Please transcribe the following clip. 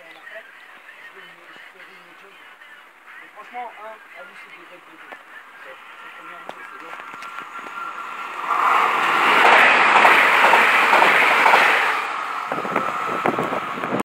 en après. Je fais une chose. Et franchement, allez, c'est des bêtes de deux. C'est première roue, c'est bon.